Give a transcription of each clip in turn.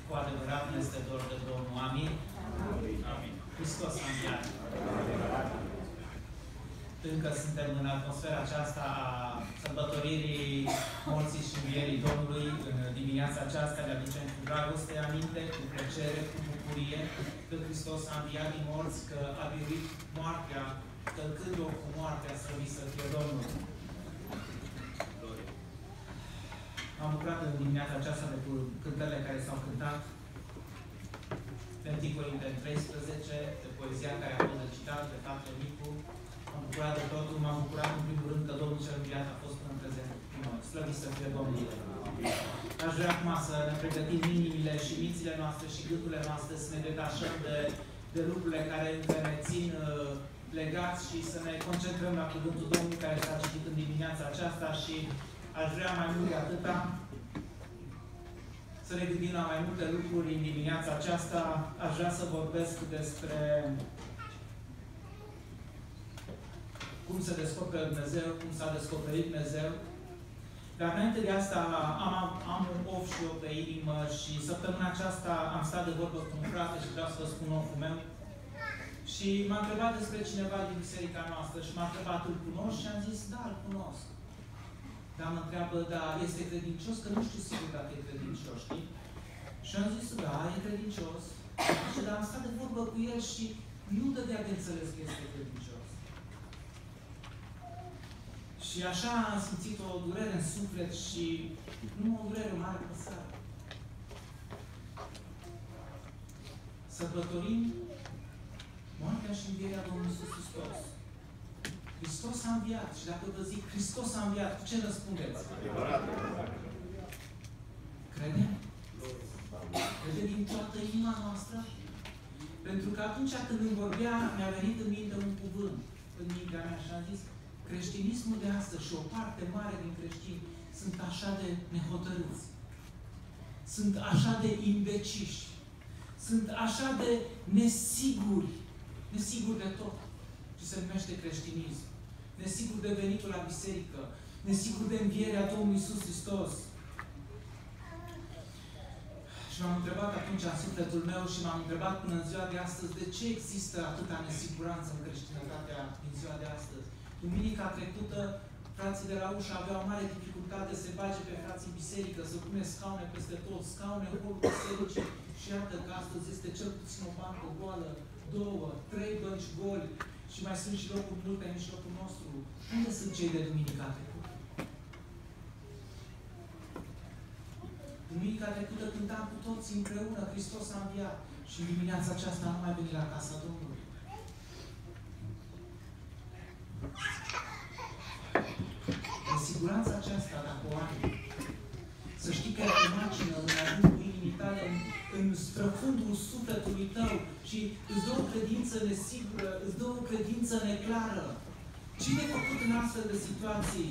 cu adevărat ne este dor de Domnul. Amin? Amin. Hristos a înviat. Încă suntem în atmosfera aceasta a sărbătoririi morții și învierii Domnului. În dimineața aceasta le aducem cu dragoste aminte, cu plăcere, cu bucurie, că Hristos a înviat din morți, că a biruit moartea, călcând-o cu moartea, slăvit să fie Domnul. M-am bucurat în dimineața aceasta de cântările care s-au cântat. Canticul de 13, de poezia care a fost citat de tatăl Micu. M-am bucurat de totul, m-am bucurat în primul rând că Domnul cel înviat a fost până în prezent. Slăvit să fie Domnul. Aș vrea acum să ne pregătim inimile și mințile noastre și gândurile noastre, să ne detașăm de lucrurile care încă ne țin legați și să ne concentrăm la cuvântul Domnului care s-a citit în dimineața aceasta și aș vrea mai mult de atâta să ne gândim la mai multe lucruri în dimineața aceasta. Aș vrea să vorbesc despre cum se descoperă Dumnezeu, cum s-a descoperit Dumnezeu. Dar înainte de asta am un of și eu pe inimă și săptămâna aceasta am stat de vorbă cu un frate și vreau să vă spun oful meu. Și m-a întrebat despre cineva din biserica noastră și m-a întrebat, îl cunoști? Și am zis, da, îl cunosc. Dar mă întreabă, da, este credincios? Că nu știu sigur dacă e credincios, știi? Și am zis, da, e credincios. Și dar am stat de vorbă cu el și nu dădea de înțeles că este credincios. Și așa am simțit o durere în suflet și nu o durere mare pe seară. Sărbătorim moartea și învierea Domnului Iisus Hristos. Hristos a înviat. Și dacă vă zic Hristos a înviat, cu ce răspundeți? Credem? Crede din toată inima noastră? Pentru că atunci când îmi vorbea, mi-a venit în minte un cuvânt în mintea mea și am zis, creștinismul de astăzi și o parte mare din creștini sunt așa de nehotărâți. Sunt așa de imbeciși. Sunt așa de nesiguri. Nesiguri de tot. Ce se numește creștinism. Nesiguri de venitul la biserică. Nesiguri de învierea Domnului Iisus Hristos. Și m-am întrebat atunci în sufletul meu și m-am întrebat până în ziua de astăzi de ce există atâta nesiguranță în creștinătatea din ziua de astăzi. Duminica trecută, frații de la ușă aveau mare dificultate să se bage pe frații în biserică, să pune scaune peste tot, scaune în holul bisericii. Și iată că astăzi este cel puțin o bancă goală, 2, 3 bănci goli și mai sunt și locuri multe în mijlocul nostru. Unde sunt cei de duminica trecută? Duminica trecută cântam cu toți împreună, Hristos a înviat. Și în dimineața aceasta nu mai veni la casa Domnului. În siguranța aceasta, dacă o ai, să știi că ai imagină în adâncul inimii tale, în străfundul sufletului tău și îți dă o credință nesigură, îți dă o credință neclară. Cine a făcut în astfel de situații?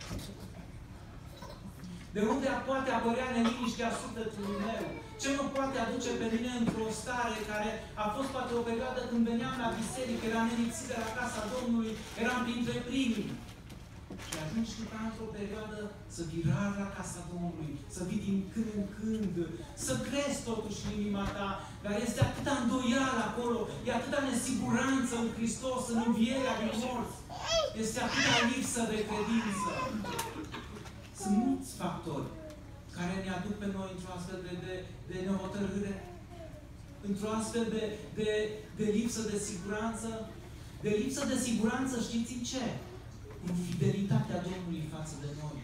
De unde poate apărea neliniștea sufletului meu? Ce mă poate aduce pe mine într-o stare care a fost poate o perioadă când veneam la biserică, eram nelipsit de la casa Domnului, eram printre primii. Și ajungi tu ca într-o perioadă să vii rar la casa Domnului, să vii din când în când, să crezi totuși în inima ta, dar este atâta îndoială acolo, e atâta nesiguranță în Hristos, în învierea din morți, este atâta lipsă de credință. Sunt mulți factori care ne aduc pe noi într-o astfel de nehotărâre, într-o astfel de lipsă de siguranță. De lipsă de siguranță, știți în ce? În fidelitatea Domnului față de noi.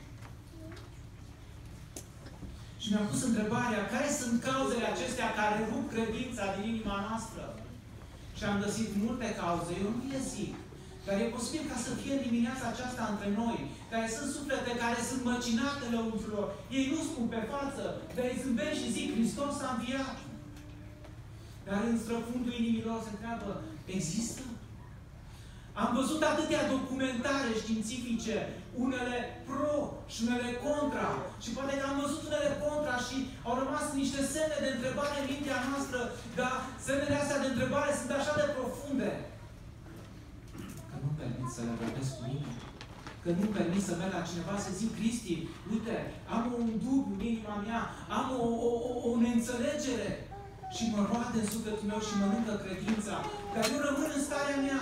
Și mi-am pus întrebarea, care sunt cauzele acestea care rup credința din inima noastră? Și am găsit multe cauze, eu nu le zic. Dar e posibil ca să fie în dimineața aceasta între noi, care sunt suflete care sunt măcinate lăuntrul lor. Ei nu spun pe față, dar ei zâmbesc și zic, Hristos a înviat. Dar în străfundul inimilor se întreabă, există? Am văzut atâtea documentare științifice, unele pro și unele contra. Și poate că am văzut unele contra și au rămas niște semne de întrebare în mintea noastră, dar semnele astea de întrebare sunt așa de profunde că nu permit să le vorbesc cu nimeni. Că că nu permis să merg la cineva să zic, Cristi, uite, am un dubiu în inima mea, am o neînțelegere și mă roade în sufletul meu și mănâncă credința, dar eu rămân în starea mea.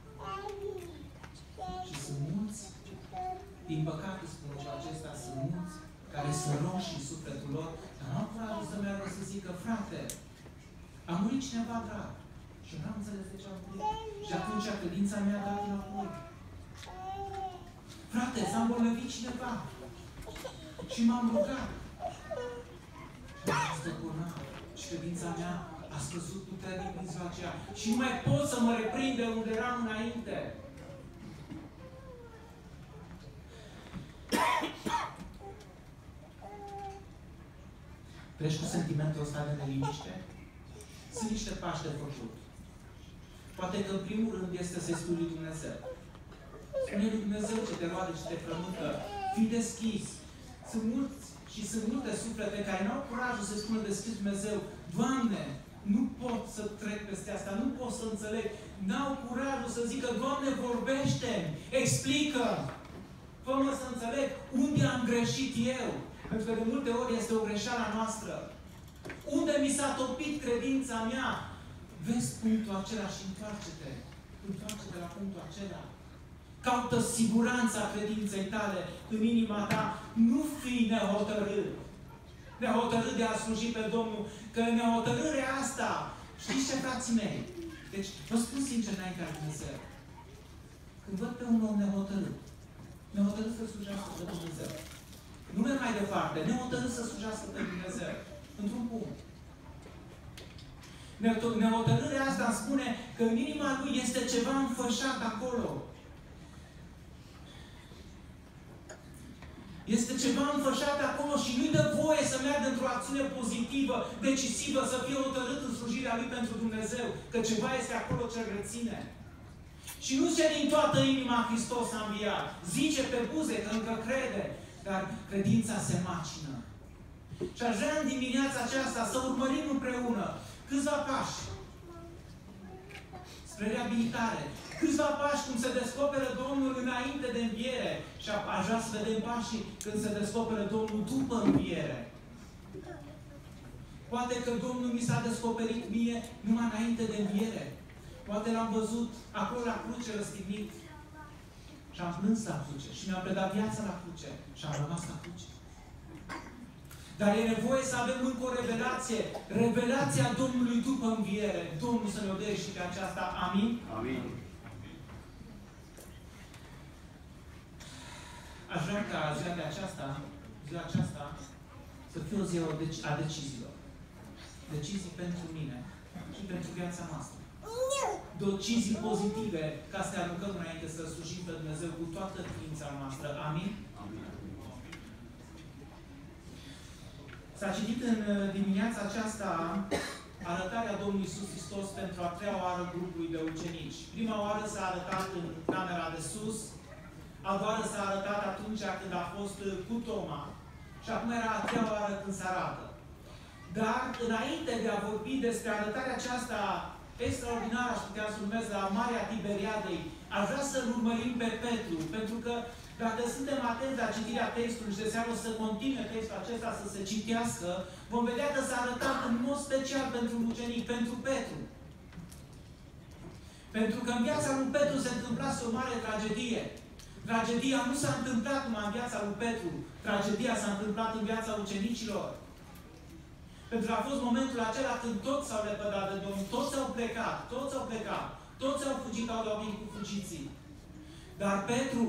Și sunt mulți, din păcate spun lucrul acesta, sunt mulți care sunt roșii în sufletul lor, dar nu au curajul să meargă să zică, frate, a murit cineva drag. Și eu n-am înțeles de ce a murit. Și atunci credința mea a dat înapoi. Frate, s-a îmbolnăvit cineva. Și m-am rugat. Și am fost bolnav. Și credința mea a scăzut puternic din ziua aceea. Și nu mai pot să mă reprind de unde eram înainte. Treci cu sentimentul ăsta de neliniște? Sunt niște pași de făcut. Poate că în primul rând este să-i spui lui Dumnezeu. Spune lui Dumnezeu ce te roade, ce te frământă. Fii deschis. Sunt mulți și sunt multe suflete care nu au curajul să-i spună deschis Dumnezeu, Doamne, nu pot să trec peste asta, nu pot să înțeleg. N-au curajul să zică, Doamne, vorbește-mi, explică. Fă-mă să înțeleg unde am greșit eu. Pentru că de multe ori este o greșeală a noastră. Unde mi s-a topit credința mea? Vezi punctul acela și întoarce-te. Întoarce-te la punctul acela. Caută siguranța credinței tale în inima ta. Nu fii nehotărât. Nehotărât de a sluji pe Domnul. Că nehotărârea asta, știți ce, frații mei? Deci, vă spun sincer înaintea lui Dumnezeu. Când văd pe un om nehotărât, nehotărât să slujească pe Dumnezeu. Nu merg mai departe. Nehotărât să slujească pe Dumnezeu. Într-un punct. Nehotărârea asta îmi spune că în inima lui este ceva înfășat acolo. Este ceva înfășat acolo și nu-i dă voie să meargă într-o acțiune pozitivă, decisivă, să fie hotărât în slujirea lui pentru Dumnezeu. Că ceva este acolo ce îl reține. Și nu zice din toată inima Hristos a înviat. Zice pe buze că încă crede. Dar credința se macină. Și aș vrea în dimineața aceasta să urmărim împreună câțiva pași spre reabilitare. Câțiva pași cum se descoperă Domnul înainte de înviere. Și aș vrea să vedem pașii când se descoperă Domnul după înviere. Poate că Domnul mi s-a descoperit mie numai înainte de înviere. Poate l-am văzut acolo la cruce răstignit. Și am plâns la cruce. Și mi-am predat viața la cruce. Și am rămas la cruce. Dar e nevoie să avem încă o revelație. Revelația Domnului după înviere. Domnul să ne o dea și pe aceasta. Amin? Amin. Aș vrea ca ziua aceasta, să fie o zi a deciziilor. Decizii pentru mine și pentru viața noastră. Decizii pozitive ca să ne aruncăm înainte să slujim pe Dumnezeu cu toată ființa noastră. Amin? Amin. S-a citit în dimineața aceasta arătarea Domnului Iisus Hristos pentru a treia oară grupului de ucenici. Prima oară s-a arătat în camera de sus, a doua oară s-a arătat atunci când a fost cu Toma și acum era a treia oară când se arată. Dar înainte de a vorbi despre arătarea aceasta extraordinară, aș putea să numesc la Marea Tiberiadei, aș vrea să-l urmărim pe Petru, pentru că dacă suntem atenți la citirea textului și de seară o să continue textul acesta să se citească, vom vedea că s-a arătat în mod special pentru ucenic, pentru Petru. Pentru că în viața lui Petru se întâmplase o mare tragedie. Tragedia nu s-a întâmplat numai în viața lui Petru. Tragedia s-a întâmplat în viața ucenicilor. Pentru că a fost momentul acela când toți s-au lepădat de Domnul, toți au plecat, toți au fugit, au luat cu fugiții. Dar Petru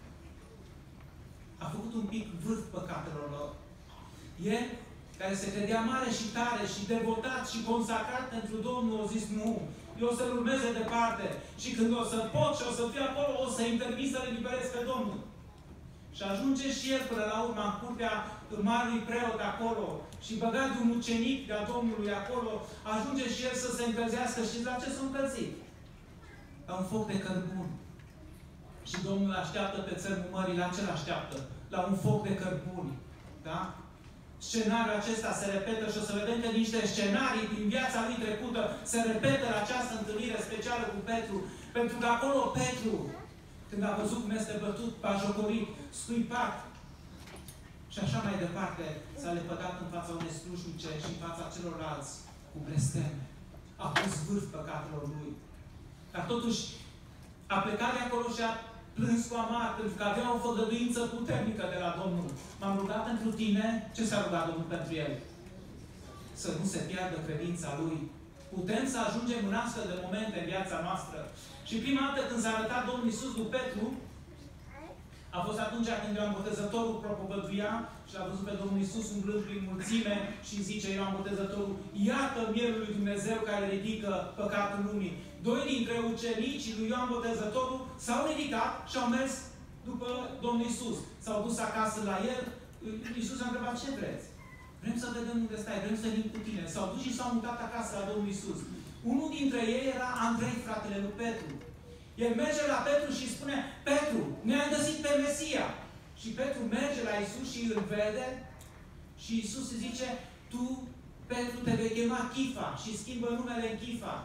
a făcut un pic vârf păcatelor lor. El, care se credea mare și tare și devotat și consacrat pentru Domnul, a zis, nu, eu o să-L urmeze departe. Și când o să pot și o să fiu acolo, o să intervin să-L eliberez pe Domnul. Și ajunge și el până la urmă în curtea marului preot acolo și băgat de un ucenic de-a Domnului acolo, ajunge și el să se încălzească. Știți la ce s-a încălzit? La un foc de cărbun. Și Domnul așteaptă pe țărmul mării, la ce l-așteaptă? La un foc de cărbuni. Da? Scenariul acesta se repetă și o să vedem că niște scenarii din viața lui trecută se repetă la această întâlnire specială cu Petru. Pentru că acolo Petru când a văzut cum este bătut, bajocorit, scuipat. Și așa mai departe s-a lepădat în fața unei slujnice și în fața celorlalți cu blesteme. A pus vârf păcatelor lui. Dar totuși a plecat de acolo și a plâns cu amar, pentru că avea o făgăduință puternică de la Domnul. M-am rugat pentru tine. Ce s-a rugat Domnul pentru el? Să nu se piardă credința lui. Putem să ajungem în astfel de momente în viața noastră. Și prima dată când s-a arătat Domnul Iisus lui Petru, a fost atunci când Ioan Botezătorul propovăduia și l-a văzut pe Domnul Iisus umblând prin mulțime și zice Ioan Botezătorul, iată mielul lui Dumnezeu care ridică păcatul lumii. Doi dintre ucenicii lui Ioan Botezătorul s-au ridicat și au mers după Domnul Iisus. S-au dus acasă la el. Iisus a întrebat, ce vreți? Vrem să vedem unde stai, vrem să venim cu tine. S-au dus și s-au mutat acasă la Domnul Iisus. Unul dintre ei era Andrei, fratele lui Petru. El merge la Petru și spune, Petru, ne-am găsit pe Mesia. Și Petru merge la Iisus și îl vede și Iisus îi zice, tu, Petru, te vei chema Chifa și schimbă numele în Chifa.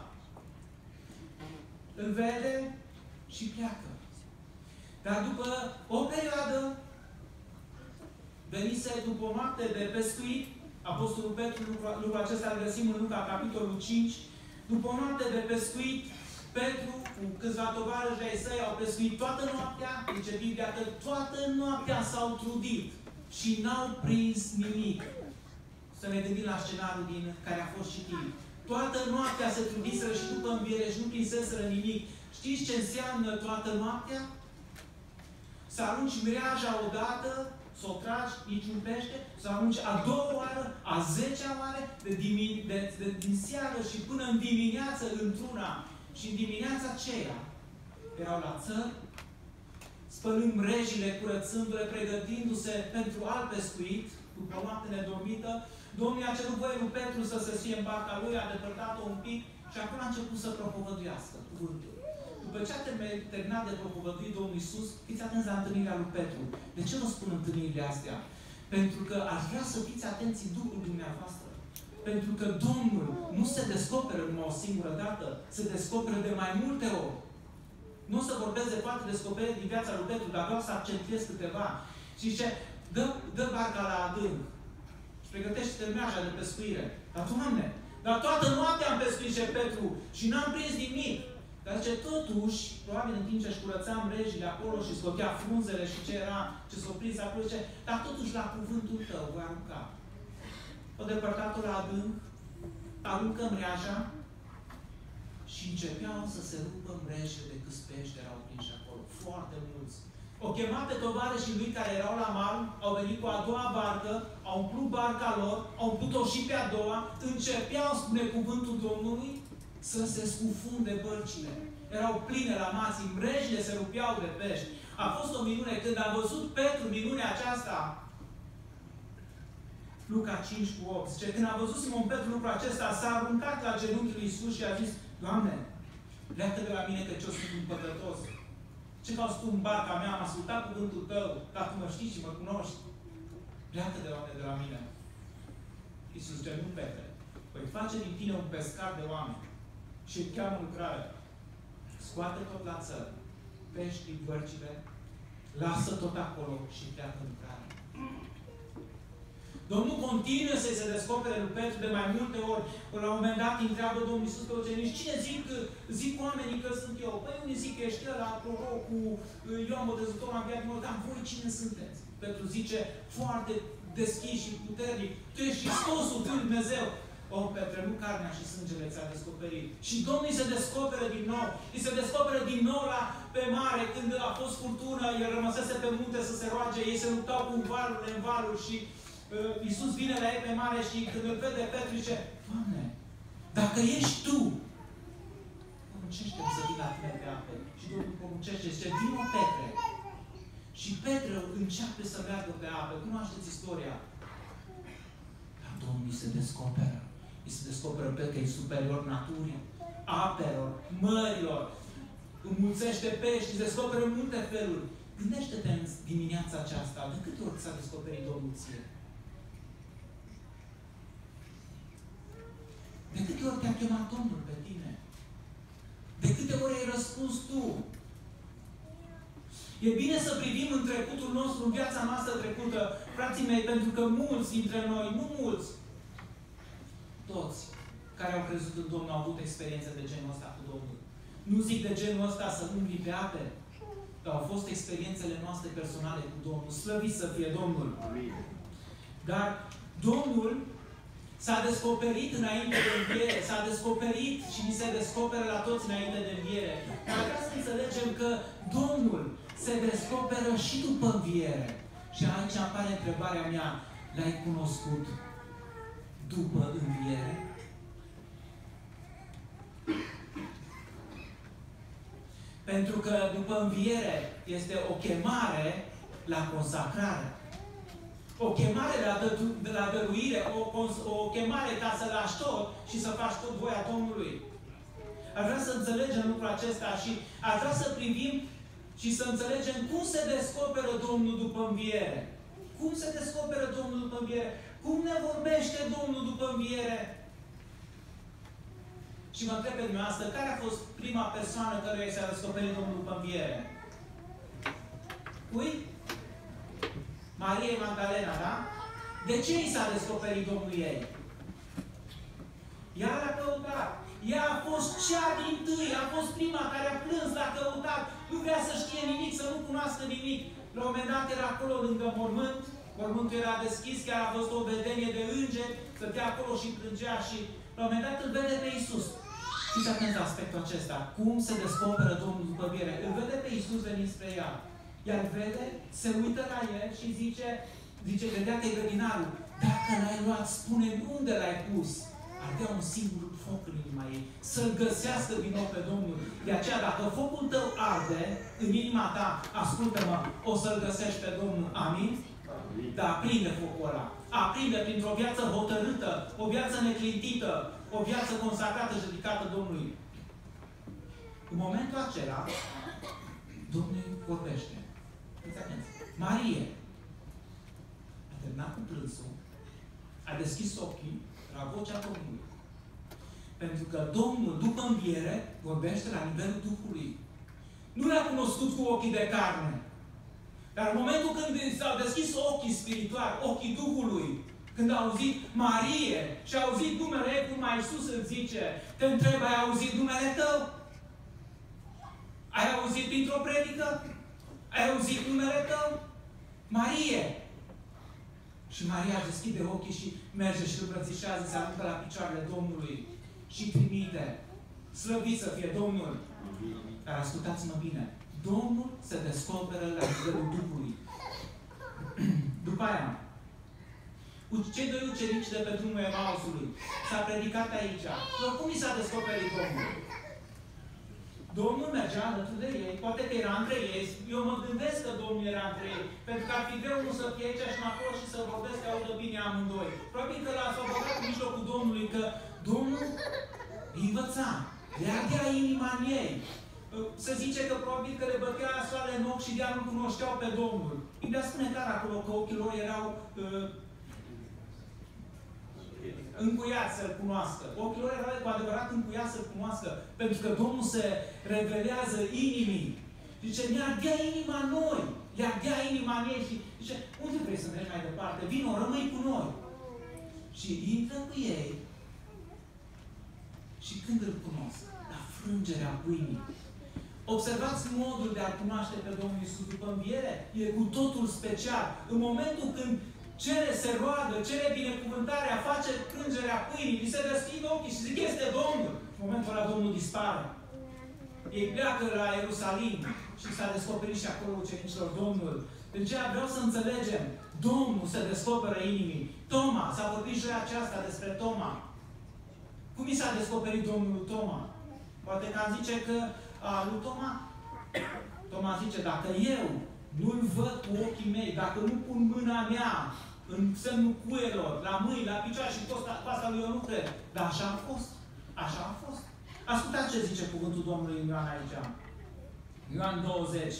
Îl vede și pleacă. Dar după o perioadă, venise după o noapte de pescuit, Apostolul Petru, lucrul acesta îl găsim în Luca, capitolul 5, după o noapte de pescuit, Petru, cu câțiva tovarăși de-ai săi, au pescuit toată noaptea, zice Biblia că toată noaptea s-au trudit și n-au prins nimic. Să ne gândim la scenariul din care a fost citit. Toată noaptea se trudiseră și după înviere și nu prinseseră nimic. Știți ce înseamnă toată noaptea? Să arunci mreaja odată, să o tragi, niciun pește, să arunci a doua oară, a 10-a oară, din seară și până în dimineață într-una. Și în dimineața aceea erau la țări, spălând mrejile, curățându-le, pregătindu-se pentru alt pescuit, după o noapte nedormită. Domnul a cerut voie lui Petru să se suie în barca lui, a depărtat-o un pic și acum a început să propovăduiască cuvântul. După ce a terminat de propovăduit Domnul Iisus, fiți atenți la întâlnirea lui Petru. De ce vă spun întâlnirile astea? Pentru că aș vrea să fiți atenți în Duhul dumneavoastră. Pentru că Domnul nu se descoperă numai o singură dată, se descoperă de mai multe ori. Nu o să vorbesc de toate descoperiri din viața lui Petru, dar vreau să accentuez câteva. Și zice, dă barca la adânc. Și pregătește mreaja de pescuire. Dar, Doamne, dar toată noaptea am pescuit, zice Petru, și n-am prins nimic. Dar zice, totuși, probabil în timp ce își curăța mrejile acolo și scotea frunzele și ce s-o prins acolo, zice, dar totuși la cuvântul tău voi arunca. O depărtat-o la adânc, aruncă mreaja și începeau să se rupă mrejile de câți pești erau prinși acolo. Foarte mulți. O chema pe tovarășii lui care erau la mal, au venit cu a doua barcă, au umplut barca lor, au umplut-o și pe a doua, începeau, spune cuvântul Domnului, să se scufunde bărcile. Erau pline la masii, mrejile se rupeau de pești. A fost o minune. Când a văzut Petru minunea aceasta, Luca 5:8, zice, când a văzut Simon Petru lucrul acesta, s-a aruncat la genunchiul lui Iisus și a zis, Doamne, pleacă de la mine că eu sunt un păcătos. Ce cauți tu în barca mea? Am ascultat cuvântul tău, dar tu mă știi și mă cunoști. Pleacă de la mine. Iisus zice, nu, Petre, voi face din tine un pescar de oameni. Și îl cheamă în lucrare. Scoate tot la țără. Pești bărcile, lasă tot acolo și pleacă în lucrare. Domnul continuă să-i se descopere lui Petru de mai multe ori. La un moment dat întreabă Domnul Iisus pe ucenici, cine zic oamenii că sunt eu? Păi unii zic că ești ăla, prorocul, Ioan Botezătorul, am viat mult, dar voi cine sunteți? Petru zice, foarte deschis și puternic, tu ești Hristosul, Fiul lui Dumnezeu. O, Petre, nu carnea și sângele ți-a descoperit. Și Domnul îi se descoperă din nou. Îi se descoperă din nou pe mare, când a fost furtună, el rămăsese pe munte să se roage, ei se luptau cu valurile în valuri și Iisus vine la ei pe mare și când îl vede Petru zice, Doamne, dacă ești Tu, poruncește-mi să vin la tine pe ape. Și Domnul poruncește, zice, vină Petre. Și Petre începe să meargă pe ape. Cunoașteți istoria. Dar Domnul îi se descoperă. Îi se descoperă pe că e superior naturii, apelor, mărilor. Înmulțește pești, îi se descoperă în multe feluri. Gândește-te în dimineața aceasta, de câte ori s-a descoperit Domnul ție? De câte ori te-a chemat Domnul pe tine? De câte ori ai răspuns tu? E bine să privim în trecutul nostru, în viața noastră trecută, frații mei, pentru că mulți dintre noi, nu mulți, toți care au crezut în Domnul au avut experiențe de genul ăsta cu Domnul. Nu zic de genul ăsta să umbli pe ape, dar au fost experiențele noastre personale cu Domnul. Slăvit să fie Domnul! Amin. Dar Domnul s-a descoperit înainte de înviere, s-a descoperit și ni se descoperă la toți înainte de înviere. Dar vreau să înțelegem că Domnul se descoperă și după înviere. Și aici apare întrebarea mea, l-ai cunoscut după înviere? Pentru că după înviere este o chemare la consacrare. O chemare la dăruire, o chemare ca să lași tot și să faci tot voia Domnului. Aș vrea să înțelegem lucrul acesta și aș vrea să privim și să înțelegem cum se descoperă Domnul după înviere. Cum se descoperă Domnul după înviere? Cum ne vorbește Domnul după înviere? Și mă întreb pe dumneavoastră, care a fost prima persoană căruia i s-a descoperit Domnul după înviere? Cui? Marie Magdalena, da? De ce i s-a descoperit Domnul ei? Ea l-a căutat. Ea a fost cea din tâi, a fost prima care a plâns, l-a căutat. Nu vrea să știe nimic, să nu cunoască nimic. La un moment dat era acolo lângă mormânt. Mormântul era deschis, chiar a văzut o vedenie de îngeri, stătea acolo și plângea și la un moment dat îl vede pe Iisus. Fiți atenți la aspectul acesta. Cum se descoperă Domnul după înviere? Îl vede pe Iisus venind spre ea. Iar vede, se uită la el și zice, vedea că e grădinarul. Dacă l-ai luat, spune-mi unde l-ai pus. Ardea un singur foc în inima ei. Să-l găsească din nou pe Domnul. De aceea, dacă focul tău arde în inima ta, ascultă-mă, o să-l găsești pe Domnul. Amin? Dar aprinde focul ăla. Aprinde printr-o viață hotărâtă, o viață neclintită, o viață consacrată și dedicată Domnului. În momentul acela, Domnul vorbește. Marie a terminat cu plânsul, a deschis ochii la vocea Domnului. Pentru că Domnul, după înviere, vorbește la nivelul Duhului. Nu l-a cunoscut cu ochii de carne. Dar în momentul când s-au deschis ochii spirituali, ochii Duhului, când a auzit Marie și a auzit numele ei, cum mai Iisus îl zice, te întreb, ai auzit numele tău? Ai auzit printr-o predică? Ai auzit numele tău? Marie! Și Maria deschide ochii și merge și îl îmbrățișează, se aruncă la picioarele Domnului și trimite. Slăvit să fie Domnul! Dar ascultați-mă bine. Domnul se descoperă la nivelul Duhului. După aia, cu cei doi ucenici de pe drumul Emausului, s-a predicat aici. Dar cum i s-a descoperit Domnul? Domnul mergea alături de ei, poate că era între ei. Eu mă gândesc că Domnul era între ei, pentru că ar fi greu nu să fie aici și acolo și să vorbesc, că audă bine amândoi. Probabil că l-a băgat în mijlocul Domnului, că Domnul îi învăța, le ardea inima în ei. Se zice că probabil că le bătea soarele în ochi și de-aia nu cunoșteau pe Domnul. Biblia spune clar acolo că ochii lor erau încuiați să-L cunoască. Ochii lor erau cu adevărat încuiați să-L cunoască. Pentru că Domnul se revelează inimii. Zice, ne ardea inima noi. Le ardea inima în ei și zice, unde vrei să mergi mai departe? Vino, rămâi cu noi. Și intră cu ei. Și când îl cunosc? La frângerea pâinii. Observați modul de a cunoaște pe Domnul Iisus după înviere. E cu totul special. În momentul când se roagă, cere binecuvântarea, face frângerea pâinii, îi se deschid ochii și zic, este Domnul. În momentul ăla Domnul dispare. Ei pleacă la Ierusalim și s-a descoperit și acolo ucenicilor Domnul. Deci vreau să înțelegem. Domnul se descoperă inimii. Toma, s-a vorbit joia aceasta despre Toma. Cum i s-a descoperit Domnul lui Toma? Poate că am zice că lui Toma, Toma zice, dacă eu nu-L văd cu ochii mei, dacă nu pun mâna mea în semnul cuielor, la mâini, la picioare și cu asta lui eu nu cred. Dar așa a fost. Așa a fost. Ascultați ce zice cuvântul Domnului în Ioan aici. Ioan 20.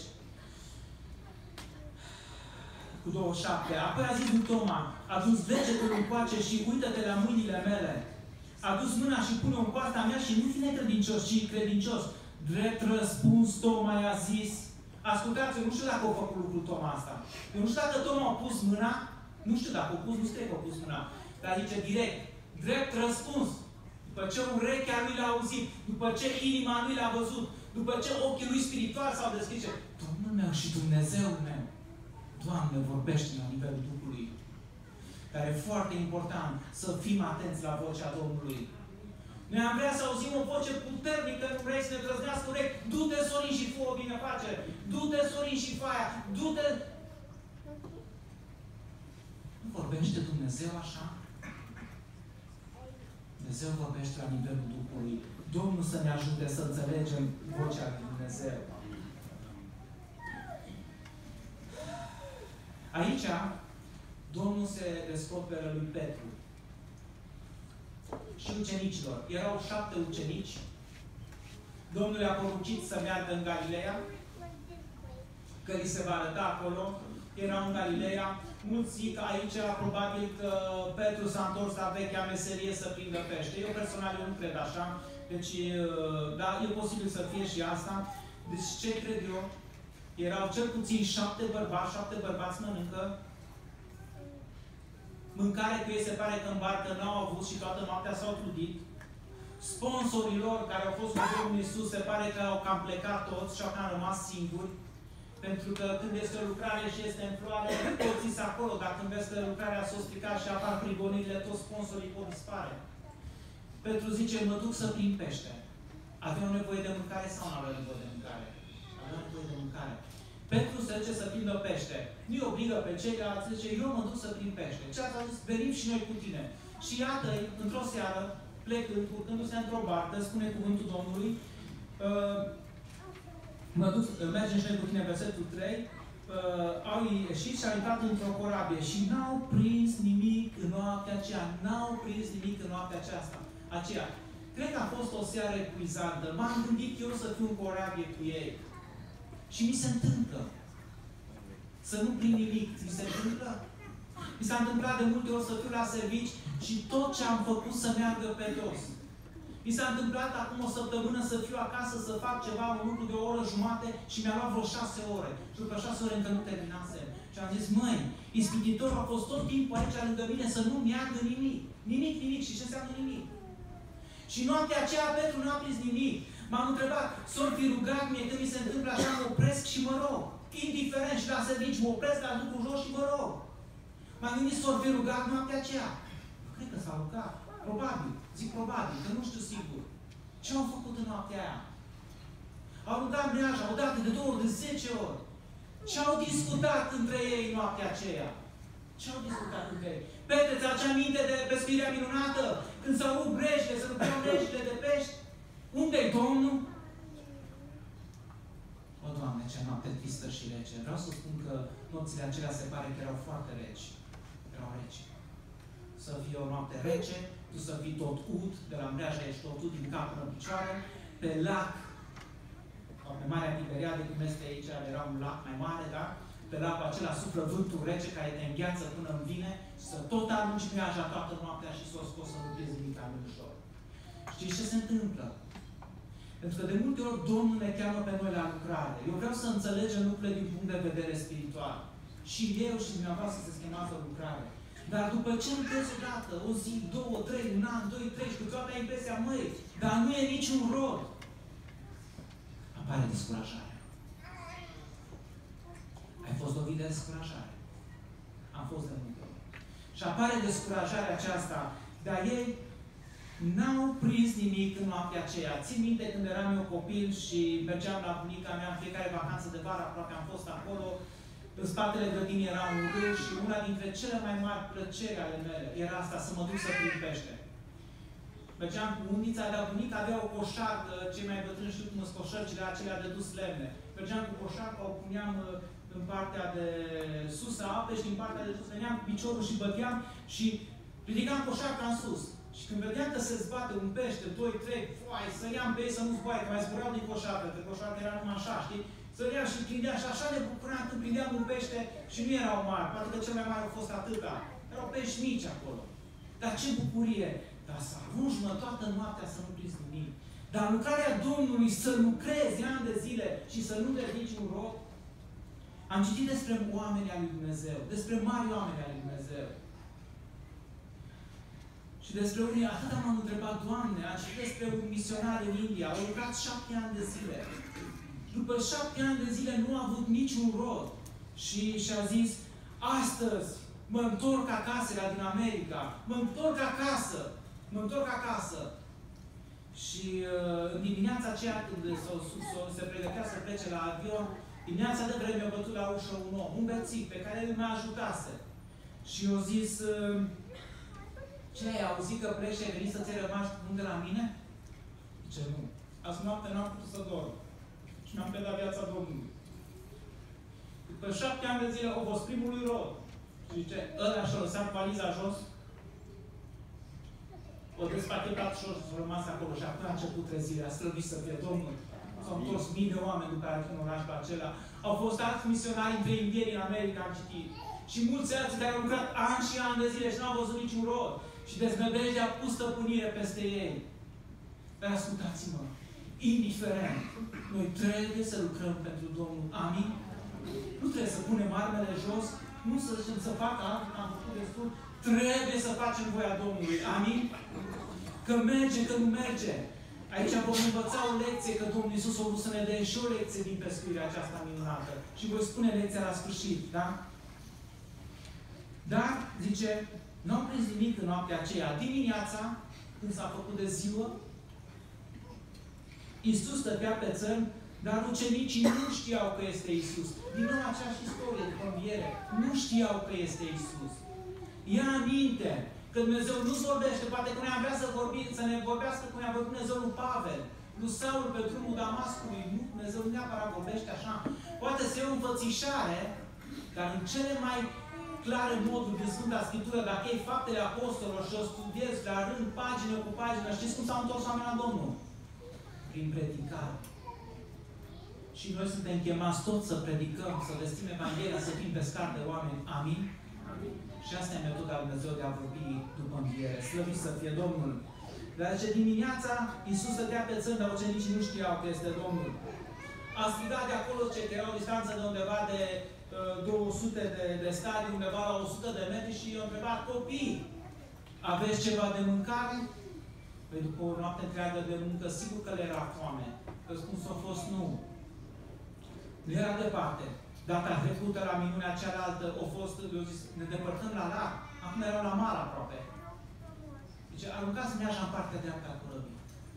Cu 27. Apoi a zis lui Toma, adu-ți degetul încoace și uită-te la mâinile mele. A dus mâna și pune-o în coasta mea și nu fi necredincios, ci credincios. Drept răspuns, Toma i-a zis, Ascultați-vă, nu știu dacă au făcut lucrul Toma asta. Eu nu știu dacă Toma a pus mâna, nu știu dacă a pus, nu știu că a pus mâna. Dar zice direct, drept răspuns. După ce urechea lui l-a auzit, după ce inima lui l-a văzut, după ce ochii lui spiritual s-au deschis, Domnul meu și Dumnezeul meu, Doamne, vorbește la nivelul Duhului. Dar e foarte important să fim atenți la vocea Domnului. Noi am vrea să auzim o voce puternică în urechi, să ne trăznească urechi. Du-te, Sorin, și fă o binefacere. Du-te, Sorin, și fă aia. Du-te. Nu vorbește Dumnezeu așa? Dumnezeu vorbește la nivelul Duhului. Domnul să ne ajute să înțelegem vocea lui Dumnezeu. Aici, Domnul se descoperă lui Petru și ucenicilor. Erau 7 ucenici. Domnul le-a poruncit să meargă în Galileea, că li se va arăta acolo. Erau în Galileea. Mulți zic aici, probabil că Petru s-a întors la vechea meserie să prindă pește. Eu personal eu nu cred așa. Deci, da, e posibil să fie și asta. Deci, ce cred eu? Erau cel puțin 7 bărbați mănâncă. Mâncare cu ei se pare că în barcă n-au avut și toată noaptea s-au trudit. Sponsorii lor care au fost cu Domnul Iisus se pare că au cam plecat toți și au cam rămas singuri. Pentru că când este o lucrare și este în floare, toți sunt acolo. Dacă când vezi că lucrarea s-o stricat și apar prigonirile, toți sponsorii pot dispare. Petru zice, mă duc să prind pește. Aveau nevoie de mâncare sau nu aveau nevoie de mâncare? Aveau nevoie de mâncare. Petru se duce să prindă pește. Nu-i obligă pe ceilalți, zice, eu mă duc să prind pește. Cealaltă a zis, venim și noi cu tine. Și iată, într-o seară, plecând, urcându-se într-o barcă, spune cuvântul Domnului, mergem și noi cu tine, versetul 3, au ieșit și au intrat într-o corabie și n-au prins nimic în noaptea aceea. N-au prins nimic în noaptea aceea. Cred că a fost o seară epuizantă. M-am gândit eu să fiu în corabie cu ei. Și mi se întâmplă. Să nu prind nimic. Mi se întâmplă? Mi s-a întâmplat de multe ori să fiu la servici și tot ce am făcut să meargă pe dos. Mi s-a întâmplat acum o săptămână să fiu acasă să fac ceva, un lucru de o oră jumate și mi-a luat vreo 6 ore. Și după 6 ore încă nu terminasem. Și am zis, măi, ispititorul a fost tot timpul aici lângă mine să nu meargă nimic. Nimic. Și ce înseamnă nimic? Și noaptea aceea Petru nu a prins nimic. M-am întrebat, s-or fi rugat mie când mi se întâmplă așa, mă opresc și mă rog. Indiferent și la servici, mă opresc, la lucru jos și mă rog. M-am gândit, s-or fi rugat noaptea aceea. Cred că s-a rugat. Probabil. Zic probabil, că nu știu sigur. Ce au făcut în noaptea aia? Au rugat mreaja, odată, de 2 ori, de 10 ori. Ce au discutat între ei noaptea aceea? Ce au discutat între ei? Petre, ți-aduce aminte de pescuirea minunată? Când s-au rupt breșile, să rupeau breșile de pești? Unde-i Domnul? O, Doamne, ce noapte tristă și rece. Vreau să spun că nopțile acelea se pare că erau foarte reci. Erau reci. Să fie o noapte rece, tu să fii tot ud, de la mreaja ești tot ud din cap până în picioare, pe lac, sau pe Marea Tiberiade, cum este aici, era un lac mai mare, da? Pe lacul acela suflă vântul rece care te îngheață până în vine și să tot arunci mreaja toată noaptea și să o scoți să nu pierzi nimic în ușor. Știți ce se întâmplă? Pentru că de multe ori Domnul ne cheamă pe noi la lucrare. Eu vreau să înțelegem lucrurile din punct de vedere spiritual. Și eu și dumneavoastră să schemați o lucrare. Dar după ce lucrezi odată, o zi, 2, 3, un an, 2, 3, și câteodată ai impresia, măi, dar nu e niciun rod. Apare descurajarea. Ai fost lovit de descurajare. Am fost de multe ori. Și apare descurajarea aceasta, dar ei n-au prins nimic în noaptea aceea. Țin minte când eram eu copil și mergeam la bunica mea în fiecare vacanță de vară, aproape am fost acolo. În spatele grădinii era un râu și una dintre cele mai mari plăceri ale mele era asta, să mă duc să prind pește. Mergeam cu unița, dar bunica avea o coșarcă, cei mai bătrâni știu cum sunt coșărcile acelea de dus lemne. Mergeam cu coșarca, o puneam în partea de sus a apei și din partea de sus veneam cu piciorul și băteam și ridicam coșarca în sus. Și când vedeam că se zbate un pește, 2, 3, foai, să i-am pe ei să nu zboaie, că mai zbureau din coșarcă, că coșarca era numai așa, știi? Să iau și prindeam și așa de bucuram când prindeam un pește și nu erau mari, poate că cel mai mare au fost atâta. Erau pești mici acolo. Dar ce bucurie! Dar să arunci, mă, toată noaptea să nu prinzi nimic. Dar lucrarea Domnului, să lucrezi ani de zile și să nu vezi niciun rod, Am citit despre oamenii al lui Dumnezeu, despre mari oameni al lui Dumnezeu. Și despre unii, atât m-am întrebat, Doamne, am citit despre un misionar în India, a lucrat 7 ani de zile. După 7 ani de zile nu a avut niciun rod. Și și-a zis, astăzi mă întorc acasă, era din America, mă întorc acasă. Și în dimineața aceea, când se pregătea să plece la avion, dimineața de vreme a bătut la ușă un om, un bețiv, pe care el mă ajutase. Și eu zis, ce, ai auzit că pleci și ai venit să ți rămași unde la mine? Zice, nu. Azi noapte n-am putut să dorm. Și mi-am predat viața Domnului. După 7 ani de zile a fost primului rod. Și zice, ăla și-a lăsat valiza jos, o despachetat și a rămas acolo. Și acum a început trezirea, slăvit să fie Domnul. S-au întors mii de oameni după aceea în orașul acela. Au fost alți misionari între indieni în America, am citit. Și mulți alții care au lucrat ani și ani de zile și n-au văzut niciun rod. Și deznădejdea a pus stăpânire peste ei. Dar ascultați-mă, indiferent, noi trebuie să lucrăm pentru Domnul. Amin? Nu trebuie să punem armele jos, nu să zicem să facă altul, am făcut destul. Trebuie să facem voia Domnului. Amin? Că merge, că nu merge. Aici vom învăța o lecție, că Domnul Iisus a vrut să ne dea și o lecție din pescuirea aceasta minunată. Și voi spune lecția la sfârșit, da? Dar, zice, nu am prins nimic în noaptea aceea. Dimineața, când s-a făcut de ziua, Iisus stătea pe țărm, dar ucenicii nu știau că este Iisus. Din nou aceeași istorie de înviere. Nu știau că este Iisus. Ia aminte că Dumnezeu nu-ți vorbește, poate că noi am vrea să ne vorbească cum i-a vorbit Dumnezeu lui Pavel, lui Saul pe drumul Damascului. Nu, Dumnezeu nu neapărat vorbește așa. Poate să iei o înfățișare, dar în cele mai clare moduri din Sfânta Scriptură, dacă iei Faptele Apostolilor și o studiezi la rând, pagină cu pagină, știți cum s-au întors oamenii la Domnul? Prin predicare. Și noi suntem chemați toți să predicăm, să vestim Evanghelia, să fim pescari de oameni. Amin? Amin? Și asta e metoda lui Dumnezeu de a vorbi după înviere. Slăvit să fie Domnul. Dar ce dimineața, Iisus stătea pe țărm, dar ucenicii nu știau că este Domnul. A strigat de acolo, ce că era o distanță de undeva de 200 de stadii, undeva la 100 de metri și i-a întrebat, copii, aveți ceva de mâncare? Păi după o noapte întreagă de muncă, sigur că le era foame. Răspunsul a fost nu. Nu era departe. Data trecută, la minunea cealaltă, a fost, eu zis, ne depărtăm la larg. Acum erau la mare aproape. Deci, aruncați mreaja în partea dreaptă a corăbii.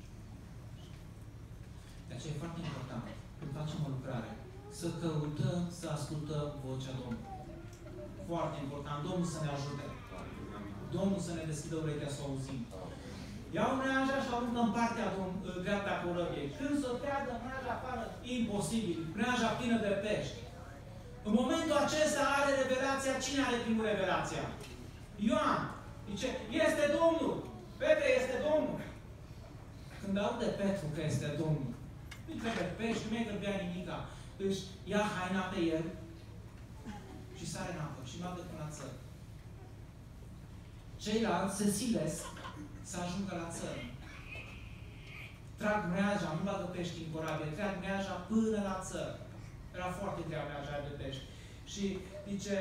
De aceea e foarte important, când facem o lucrare, să căutăm, să ascultăm vocea Domnului. Foarte important. Domnul să ne ajute. Domnul să ne deschidă urechea să o auzim. Iau mreaja și o aruncă în partea dreaptă a corăbiei. Când să treagă mreaja afară, imposibil. Mreaja plină de pești. În momentul acesta are revelația. Cine are primul revelația? Ioan. Zice, este Domnul. Petre, este Domnul. Când aude Petru că este Domnul, nu-i trebuie pești, nu mai trebuia nimica. Își ia haina pe el și sare în apă și merge până la țărm. Ceilalți se silesc să ajungă la țărm. Trag mreaja, nu bagă pești în corabie, trag mreaja până la țărm. Era foarte grea mreaja de pești. Și zice,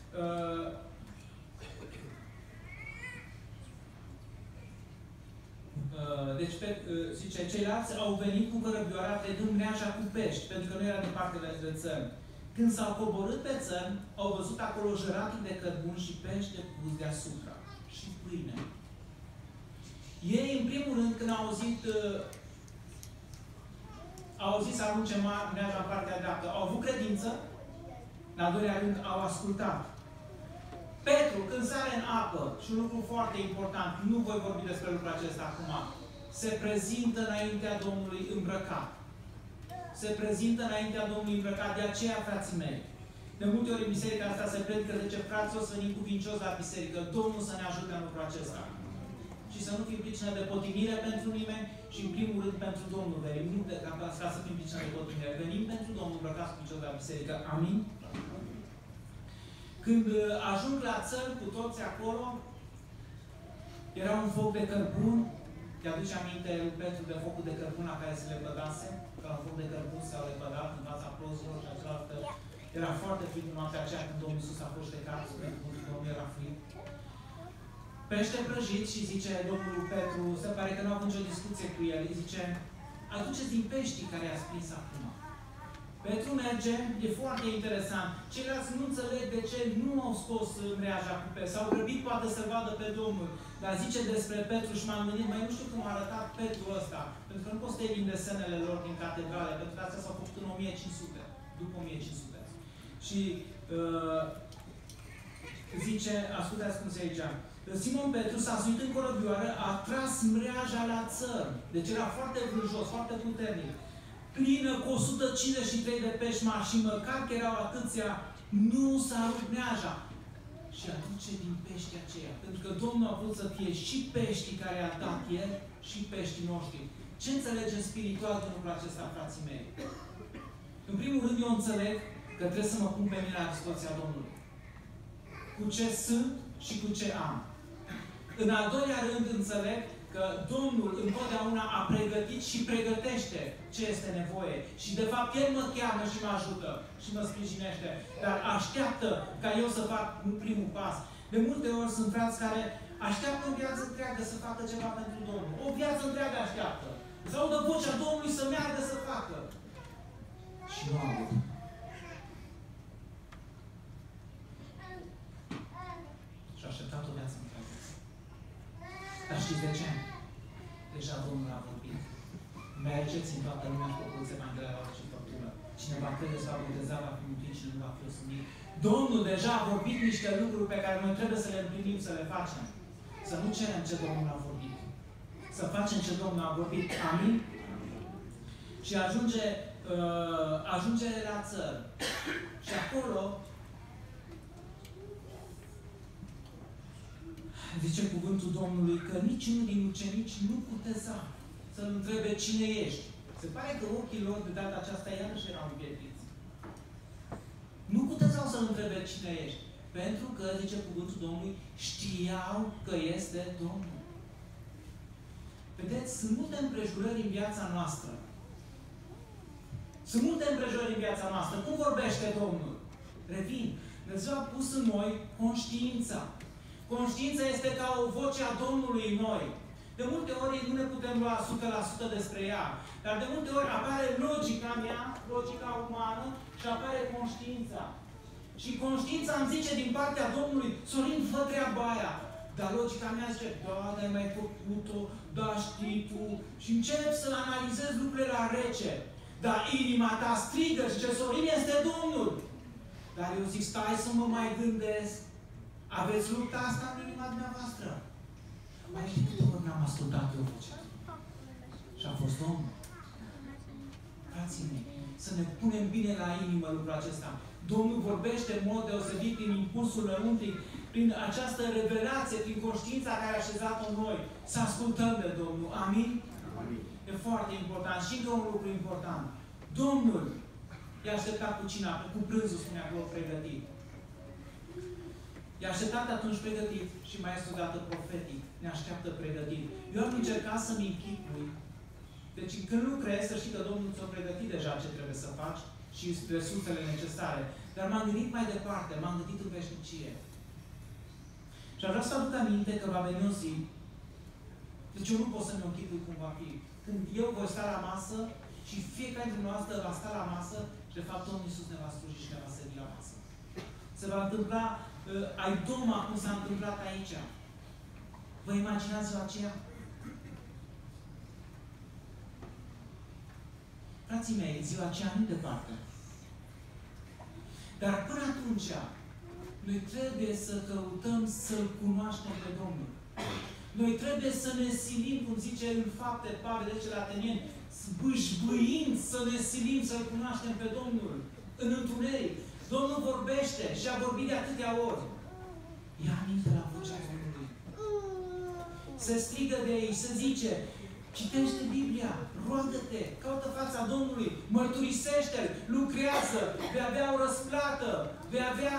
zice, ceilalți au venit cu cărăbioara trecând mreaja cu pești, pentru că nu era departe de țărm. Când s-au coborât pe țărm, au văzut acolo jăraturi de cărbuni și pește pus deasupra. Și pâine. Ei, în primul rând, când au auzit să arunce mreaja în partea dreaptă, au avut credință, în al doilea rând, au ascultat. Petru, când sare în apă, și un lucru foarte important, nu voi vorbi despre lucrul acesta acum, se prezintă înaintea Domnului îmbrăcat. Se prezintă înaintea Domnului îmbrăcat. De aceea, frații mei, de multe ori în biserica asta se predică, zice, frații, o să venim cuvincios la biserică, Domnul să ne ajute în lucrul acesta. Și să nu fim pricină de potimire pentru nimeni și, în primul rând, pentru Domnul. Venim, nu ca să fim pricină de potimire. Venim pentru Domnul îmbrăcați cuvincios la biserică. Amin? Când ajung la țărm cu toți acolo, era un foc de cărbun. Te-aduce aminte lui Petru de focul de cărbun la care se lepădase? Ca un foc de cărbun s-au lepădat în fața prozilor și același Era foarte frig în noaptea aceea când Domnul Iisus a fost ștecat, Domnul era frig. Pește prăjit și zice Domnul Petru, se pare că nu a avut nicio discuție cu el, îi zice, aduceți din peștii care i-ați prins acum. Petru merge, e foarte interesant. Ceilalți nu înțeleg de ce nu au scos mreaja cu pește. S-au grăbit poate să vadă pe Domnul. Dar zice despre Petru și m-am gândit, mai nu știu cum a arătat Petru ăsta. Pentru că nu poți să te vin desenele lor din catedrale, pentru că astea s-au făcut în 1500, după 1500. Și zice, ascultați cum se aici, Simon Petru s-a suit în corăbioară, a tras mreaja la țăr. Deci era foarte vârjos, foarte puternic. Plină cu 153 de pești mari și măcar că erau atâția, nu s-a rupt mreaja. Și aduce din peștii aceia. Pentru că Domnul a vrut să fie și peștii care a dat El și peștii noștri. Ce înțelegem spiritual din lucrul acesta, frații mei? În primul rând, eu înțeleg că trebuie să mă pun pe mine la dispoziția Domnului. Cu ce sunt și cu ce am. În al doilea rând, înțeleg că Domnul întotdeauna a pregătit și pregătește ce este nevoie. Și de fapt El mă cheamă și mă ajută și mă sprijinește. Dar așteaptă ca eu să fac primul pas. De multe ori sunt frați care așteaptă o viață întreagă să facă ceva pentru Domnul. O viață întreagă așteaptă. Să audă vocea Domnului să meargă să facă. Și nu aud. Și a așteptat o viață întreagă. Dar știți de ce? Deja Domnul a vorbit. Mergeți în toată lumea și făcuți Evanghelia la orice făptură. Cineva crede să va boteza, va fi mântuit și nu va fi osândit. Domnul deja a vorbit niște lucruri pe care noi trebuie să le împlinim, să le facem. Să nu cerem ce Domnul a vorbit. Să facem ce Domnul a vorbit. Amin? Și ajunge la țără. Și acolo zice cuvântul Domnului că niciunul din ucenici nu puteza să-L întrebe cine ești. Se pare că ochii lor de data aceasta iarăși erau împietriți. Nu putezau să-L întrebe cine ești. Pentru că, zice cuvântul Domnului, știau că este Domnul. Vedeți, sunt multe împrejurări în viața noastră. Sunt multe împrejurări în viața noastră. Cum vorbește Domnul? Revin. Dumnezeu a pus în noi conștiința. Conștiința este ca o voce a Domnului în noi. De multe ori nu ne putem lua 100% despre ea. Dar de multe ori apare logica mea, logica umană, și apare conștiința. Și conștiința îmi zice din partea Domnului, Sorin, fă treaba aia. Dar logica mea zice, da, ai mai făcut-o, da, știi tu. Și încep să analizez lucrurile la rece. Dar inima ta strigă și zice, Sorin este Domnul. Dar eu zic, stai să mă mai gândesc. Aveți lupta asta în inima dumneavoastră? Mai știi câte ori n-am ascultat eu vocea? Și a fost Domnul. Frații mei, să ne punem bine la inimă lucrul acesta. Domnul vorbește în mod deosebit prin impulsul lăuntric, prin această revelație, prin conștiința care a așezat-o în noi. Să ascultăm de Domnul. Amin? Amin? E foarte important. Și încă un lucru important. Domnul i-a așteptat cu cina, cu prânzul, spunea acolo, pregătit. I-a așteptat atunci pregătit și mai este o dată profetic. Ne așteaptă pregătit. Eu am încercat să-mi închipui. Deci când lucrezi, să știi că Domnul ți-a pregătit deja ce trebuie să faci și resursele necesare. Dar m-am gândit mai departe, m-am gândit în veșnicie. Și aș vrea să aduc aminte că va veni o zi. Deci eu nu pot să-mi închipui cum va fi. Când eu voi sta la masă și fiecare dintre noastre va sta la masă și de fapt Domnul Iisus ne va sluji și ne va servi la masă. Se va întâmpla ai doma cum s-a întâmplat aici. Vă imaginați la aceea? Frații mei, ziua aceea nu departe. Dar până atunci, noi trebuie să căutăm să-L cunoaștem pe Domnul. Noi trebuie să ne silim, cum zice în Fapte Pavel, zice la Atenieni, bâșbâind să ne silim să-L cunoaștem pe Domnul. În întuneric. Domnul vorbește și a vorbit de atâtea ori. Ia aminte la vocea Domnului. Se strigă de ei, se zice, citește Biblia, roagă-te, caută fața Domnului, mărturisește-L, lucrează, vei avea o răsplată, vei avea...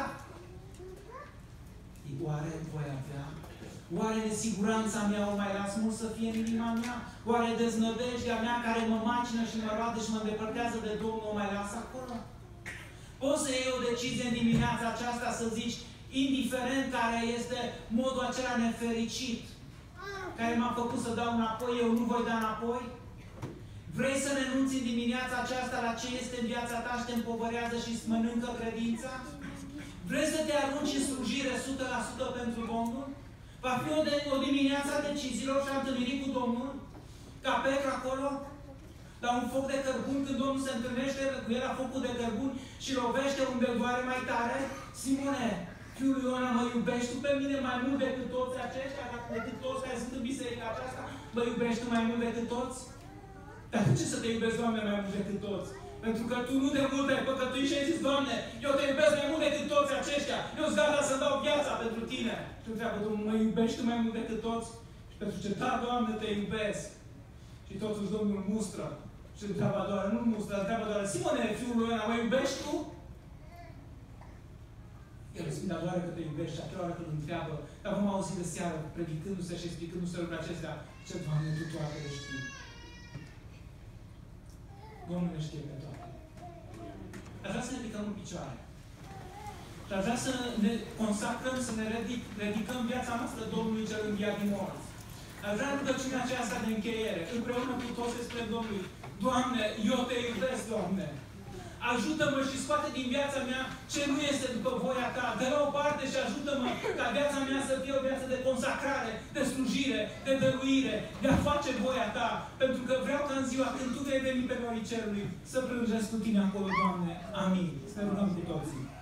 Oare voi avea? Oare nesiguranța mea o mai las mult să fie în inima mea? Oare deznădejdea mea care mă macină și mă roade și mă îndepărtează de Domnul o mai las acolo? Poți să iei o decizie în dimineața aceasta să zici, indiferent care este modul acela nefericit, care m-a făcut să dau înapoi, eu nu voi da înapoi? Vrei să renunți în dimineața aceasta la ce este în viața ta și te împovărează și îți mănâncă credința? Vrei să te arunci în slujire 100% pentru Domnul? Va fi o dimineață a deciziilor și a întâlnirii cu Domnul? Ca Petru acolo? La un foc de cărbun, când Domnul se întâlnește cu el la focul de cărbun și lovește unde doare mai tare? Simone, fiul lui Iona, mă iubești tu pe mine mai mult decât toți aceștia, decât toți care sunt în biserica aceasta? Mă iubești tu mai mult decât toți? Dar de ce să te iubesc, Doamne, mai mult decât toți? Pentru că tu nu de mult ai păcătuit și ai zis, Doamne, eu te iubesc mai mult decât toți aceștia. Eu sunt gata să dau viața pentru tine. Și întreabă Domnul, mă iubești tu mai mult decât toți? Și pentru ce, da, Doamne, te iubesc. Și totuși Domnul mustră. Și întreabă doar, nu mustră, întreabă doar, Simone, fiul lui Iona, mă iubești tu? El răspunde doar că te iubești și atâta oră când întreabă, dar vom auzi de seară, predicându-se și explicându-se lucrurile acestea, ce, Doamne, tu toate le știi. Domnul ne știe pe toate. Aș vrea să ne ridicăm în picioare. Și aș vrea să ne consacrăm, să ne ridicăm viața noastră Domnului cel înviat din morți. Aș vrea rugăciunea aceasta de încheiere, împreună cu toți spre Domnului. Doamne, eu te iubesc, Doamne. Ajută-mă și scoate din viața mea ce nu este după voia Ta. Dă la o parte și ajută-mă ca viața mea să fie o viață de consacrare, de slujire, de dăruire, de a face voia Ta. Pentru că vreau ca în ziua când Tu vei veni pe norii cerului să prânjesc cu Tine acolo, Doamne. Amin. Să ne rugăm cu toții.